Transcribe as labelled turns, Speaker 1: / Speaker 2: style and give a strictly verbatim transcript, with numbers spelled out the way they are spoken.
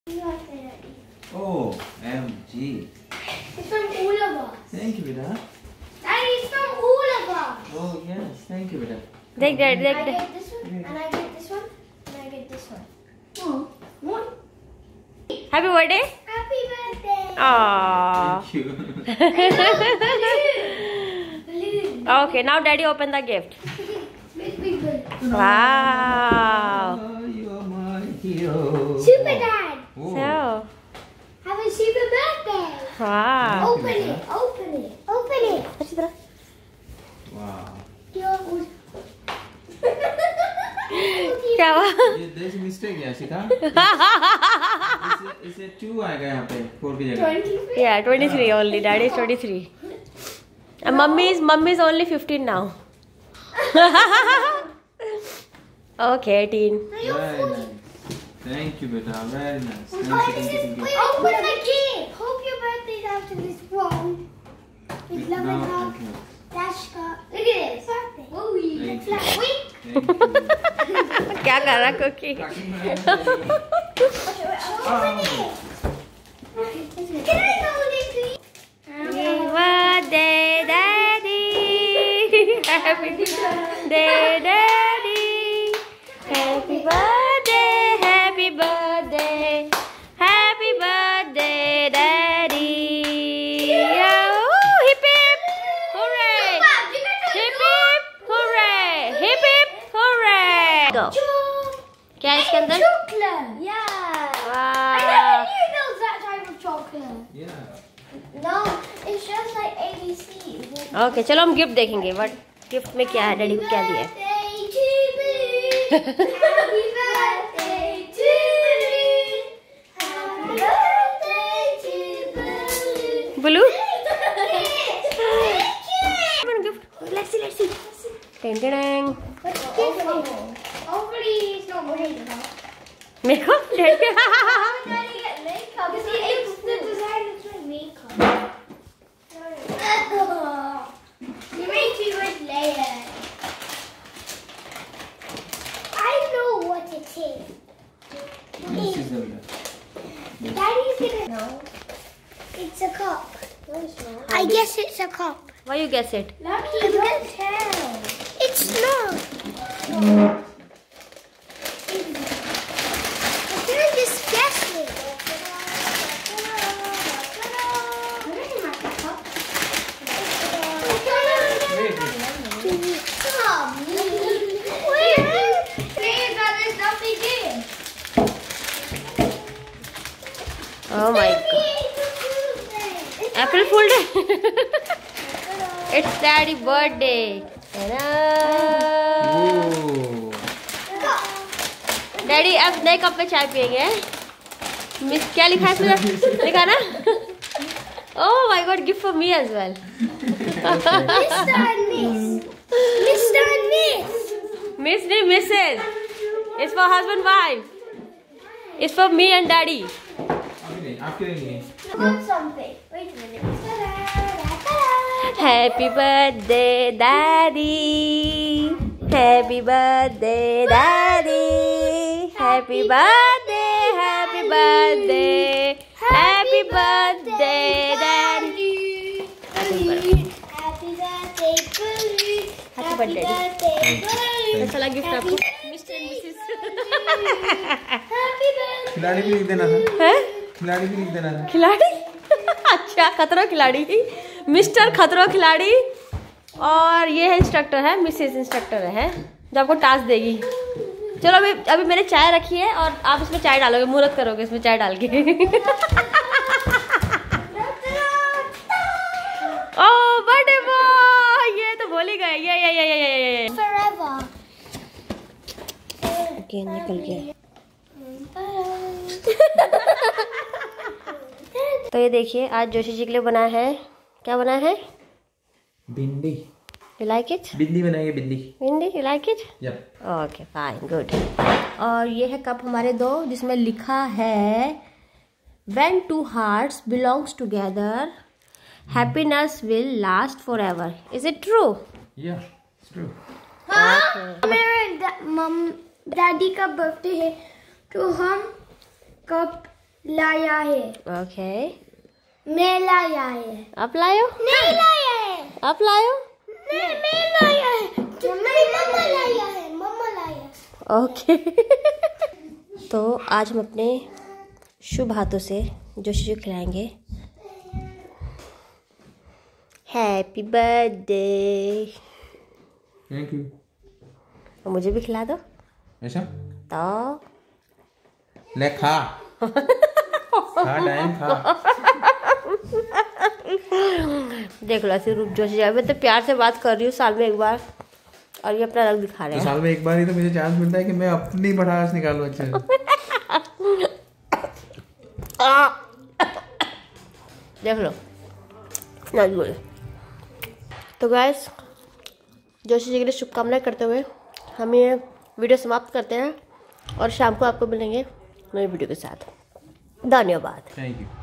Speaker 1: Oh, M G.
Speaker 2: It's from all of us.
Speaker 1: Thank you, beta.
Speaker 2: Daddy, it's from all of us.
Speaker 1: Oh yes, thank you, beta.
Speaker 3: देख देख
Speaker 2: I
Speaker 3: देख
Speaker 2: get this one, and I get this one, and I get this one. Oh, one.
Speaker 3: Happy birthday.
Speaker 2: Happy birthday.
Speaker 3: Aww.
Speaker 1: Thank you.
Speaker 2: Balloon.
Speaker 3: Okay, now daddy open the gift.
Speaker 2: Big, big balloon.
Speaker 3: Wow.
Speaker 1: Oh, you are my hero.
Speaker 2: Super Dad.
Speaker 1: Oh.
Speaker 3: So,
Speaker 2: Have a super birthday.
Speaker 3: wow.
Speaker 2: Open it. Open it. Open it.
Speaker 3: अच्छी तरह।
Speaker 1: Wow.
Speaker 2: Your-
Speaker 3: क्या हुआ?
Speaker 1: ये there's a mistake है शिखा। इसे इसे two आएगा यहाँ पे four की जगह।
Speaker 2: twenty-three.
Speaker 3: Yeah, twenty-three only. Daddy is twenty-three. And mummy is mummy is only fifteen now. Okay, eighteen.
Speaker 1: Very nice. Thank you, beta. Very nice. Thank you,
Speaker 2: Oh,
Speaker 1: thank
Speaker 2: this
Speaker 1: you,
Speaker 2: is
Speaker 1: thank you.
Speaker 2: wait, open the gift. Hope your birthday's after this one. With love
Speaker 1: No,
Speaker 2: and hug.
Speaker 1: thank you.
Speaker 2: Dashka. Look at this. Whoa, you
Speaker 1: Thank
Speaker 2: flat.
Speaker 1: you.
Speaker 2: Wait.
Speaker 1: Thank you.
Speaker 3: क्या कर रहा Cookie?
Speaker 1: Cutting my hand.
Speaker 2: Open it. Can I hold it, please?
Speaker 3: Happy birthday, daddy. Happy birthday, daddy. Happy birthday, happy birthday, happy birthday, daddy. Oh, hip hip, hooray! Hip hip, hooray! Hip hip, hooray! Go. क्या है इसके अंदर?
Speaker 2: Chocolate. Yeah. I
Speaker 3: Wow.
Speaker 2: never knew there was that type of chocolate.
Speaker 1: Yeah.
Speaker 2: No, it's just like A B C.
Speaker 3: Okay, चलो हम gift देखेंगे. But gift में क्या है? डैडी को क्या दिया है?
Speaker 2: Happy birthday to Balloon. Happy birthday to Balloon.
Speaker 3: Blue?
Speaker 2: Thank you.
Speaker 3: Gift. Let's see, let's see. Ding ding ding.
Speaker 2: Hopefully it's not makeup.
Speaker 3: Makeup?
Speaker 2: Daddy get makeup. See, it's the design is like makeup. You made too much layers. I know what it is.
Speaker 1: This is the beta.
Speaker 2: Daddy's gonna know. It's a cup. No, it's not. I guess it's a cup.
Speaker 3: Why you guess it?
Speaker 2: Lucky, you can tell. It's not. I couldn't just guess it.
Speaker 1: Wait, wait.
Speaker 3: Oh my god. April Fool Day. It's daddy birthday. Ta-da.
Speaker 1: Oh.
Speaker 3: Daddy अब नए cup में चाय पियेंगे। Miss क्या लिखा है इसमें? लिखा ना? Oh my god, gift for me as well.
Speaker 2: Mister and Miss. Mister and Miss.
Speaker 3: Miss नहीं Missus. It's for husband wife. It's for me and daddy.
Speaker 1: अभी नहीं, आपके लिए नहीं है.
Speaker 2: I want something. Wait a minute. Ta-da,
Speaker 3: Happy birthday, daddy. Happy birthday, daddy. Happy birthday, happy birthday. Happy birthday, daddy.
Speaker 2: Happy birthday, Balloon.
Speaker 3: Happy birthday.
Speaker 2: Balloon.
Speaker 3: कैसा लगा gift आपको? Mister and missus.
Speaker 2: Happy birthday.
Speaker 1: खिलाड़ी भी लिख देना था.
Speaker 3: हैं?
Speaker 1: खिलाड़ी भी लिख देना था.
Speaker 3: खिलाड़ी? अच्छा, खतरो खिलाड़ी. मिस्टर खतरो खिलाड़ी. और ये है इंस्ट्रक्टर है, मिसेस इंस्ट्रक्टर है जो आपको टास्क देगी. चलो अभी अभी मैंने चाय रखी है और आप इसमें चाय डालोगे, मुहूर्त करोगे इसमें चाय डाल के. ओह बर्थडे बॉय, ये तो भूल ही गए. ये ये ये ये ये ये
Speaker 2: Forever.
Speaker 3: ओके निकल गया. तो ये देखिए आज जोशी जी के लिए बना है. क्या बना है?
Speaker 1: बिंदी.
Speaker 3: You like it?
Speaker 1: बिंदी बनाइए बिंदी.
Speaker 3: Mindy, you like it?
Speaker 1: Yep.
Speaker 3: Okay, fine, good. और ये है कप हमारे दो जिसमें लिखा है When two hearts belongs together, happiness will last forever. Is it true?
Speaker 1: Yeah, it's true.
Speaker 2: हाँ, मेरे मम डैडी का बर्थडे है तो हम कप लाया है।
Speaker 3: ओके,
Speaker 2: मैं लाया है।
Speaker 3: आप लायो?
Speaker 2: नहीं लाया है।
Speaker 3: आप लायो?
Speaker 2: नहीं, मैं लाया है। नहीं, मम्मा लाया है। मम्मा लाया।
Speaker 3: ओके। तो आज हम अपने शुभ हाथों से जोशी को खिलाएंगे। Happy birthday.
Speaker 1: Thank you.
Speaker 3: और मुझे भी खिला दो।
Speaker 1: ऐसा
Speaker 3: तो
Speaker 1: ले खा। खा टाइम खा।
Speaker 3: देख लो ऐसे रूप जोशी जाए। मैं तो प्यार से बात कर रही हूँ साल में एक बार, और ये अपना रंग दिखा रहे
Speaker 1: तो
Speaker 3: हैं।
Speaker 1: साल में एक बार ही तो मुझे चांस मिलता है कि मैं अपनी भड़ास निकालूं अच्छे से।
Speaker 3: देख लो ना बोले। तो गाइस, जोशी जी के लिए शुभकामनाएं करते हुए हम ये वीडियो समाप्त करते हैं और शाम को आपको मिलेंगे नई वीडियो के साथ। धन्यवाद।
Speaker 1: Thank you.